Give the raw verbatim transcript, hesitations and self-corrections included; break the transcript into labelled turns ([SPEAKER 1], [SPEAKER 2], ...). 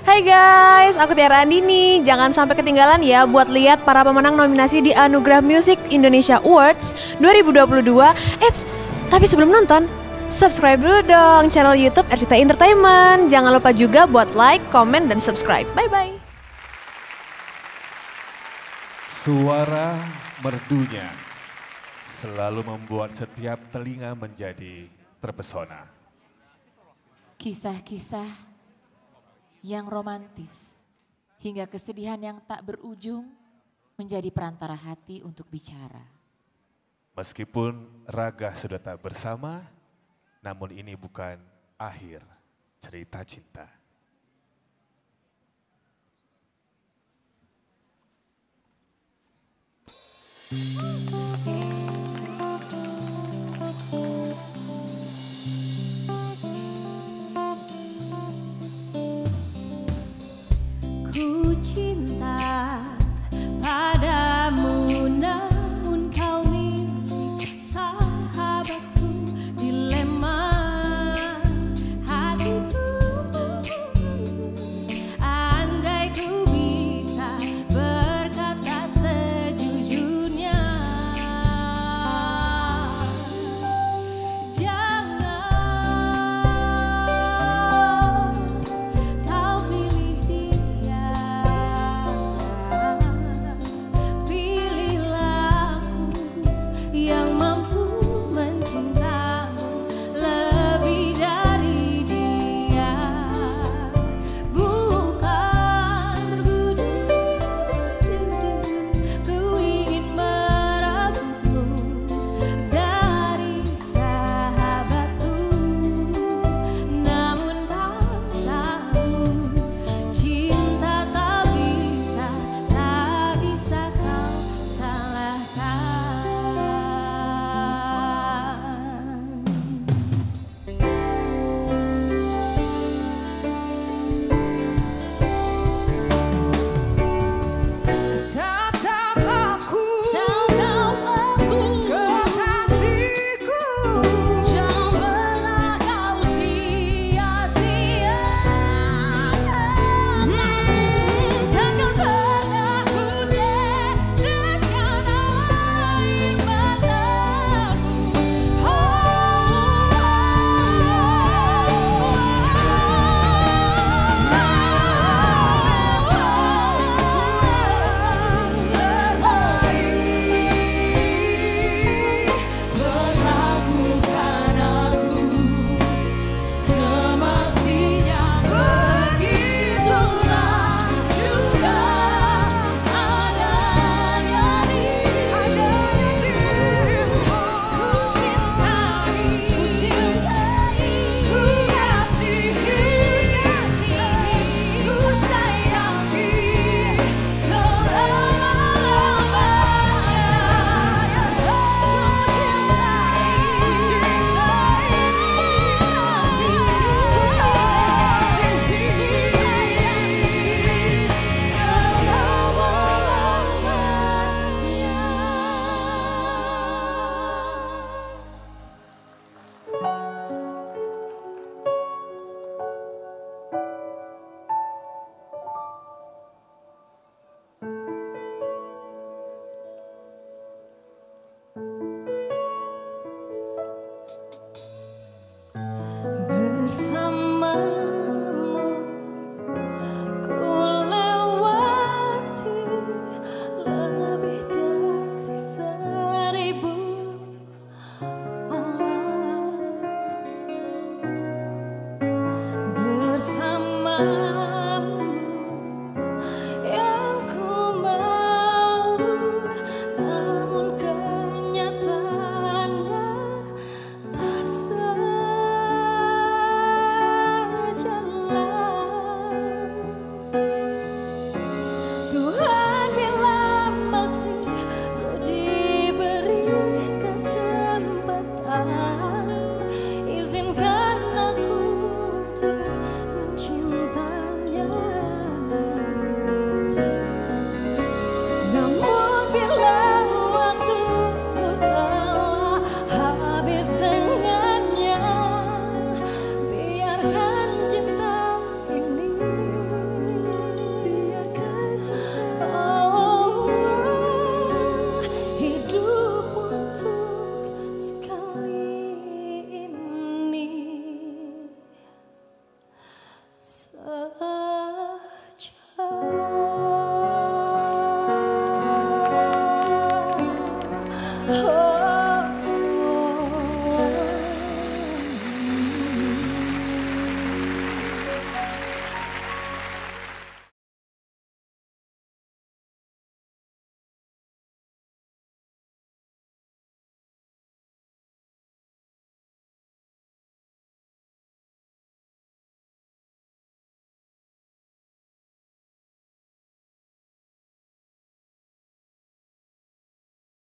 [SPEAKER 1] Hai guys, aku Tiara Andini. Jangan sampai ketinggalan ya buat lihat para pemenang nominasi di Anugerah Music Indonesia Awards dua ribu dua puluh dua. Eits, tapi sebelum nonton, subscribe dulu dong channel YouTube R C T I Entertainment. Jangan lupa juga buat like, komen, dan subscribe. Bye-bye.
[SPEAKER 2] Suara merdunya selalu membuat setiap telinga menjadi terpesona.
[SPEAKER 3] Kisah-kisah yang romantis hingga kesedihan yang tak berujung menjadi perantara hati untuk bicara.
[SPEAKER 2] Meskipun raga sudah tak bersama, namun ini bukan akhir cerita cinta.
[SPEAKER 4] Ku cinta